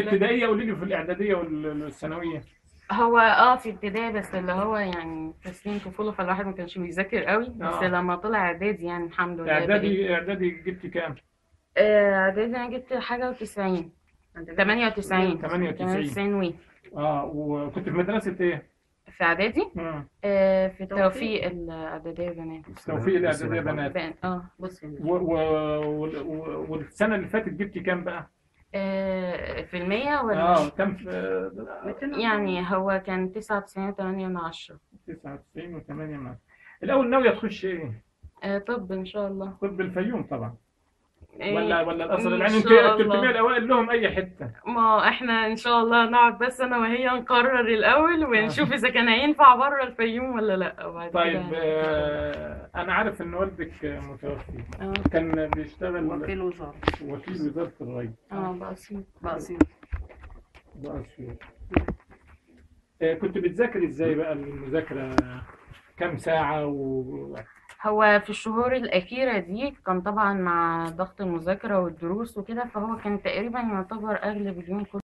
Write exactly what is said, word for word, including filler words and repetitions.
الابتدائيه قولي لي، في الاعداديه والثانويه؟ هو اه في ابتدائي بس اللي هو يعني تسليم طفولة، فالواحد ما كانش بيذاكر قوي، بس اه. لما طلع اعدادي يعني الحمد لله بقيت. اعدادي اعدادي جبتي كام؟ آه، اعدادي انا جبت حاجة وتسعين، تمانية وتسعين، تمانية ثمانية وتسعين. وتسعين وي. اه، وكنت في مدرسه ايه؟ في اعدادي امم. آه في توفيق الاعدادية بنات. توفيق الاعداديه بنات. بان اه بص و... و... و... والسنه اللي فاتت جبتي كام بقى؟ آه، في المية ولا؟ اه كام في... آه، يعني هو كان تسعة وتسعين وتمانية من عشرة. تسعة وتسعين و8 من الاول. ناويه تخش ايه؟ آه، طب ان شاء الله. طب الفيوم طبعا، ولا إيه، ولا الازهر؟ ان يعني انت شاء ثلاثمية الله. الاوائل لهم اي حته. ما احنا ان شاء الله نقعد بس انا وهي نقرر الاول آه. ونشوف اذا كان هينفع بره الفيوم ولا لا، وبعد كده طيب، هنشوف ان شاء الله. آه، انا عارف ان والدك متوفي، اه. كان بيشتغل وكيل وزارة. وكيل وزارة الري. اه بسيط. بأسيوط. بأسيوط. آه، كنت بتذاكر ازاي بقى المذاكرة؟ كام ساعة و... هو في الشهور الأخيرة دي كان طبعا مع ضغط المذاكرة والدروس وكده، فهو كان تقريبا يعتبر أغلب اليوم كله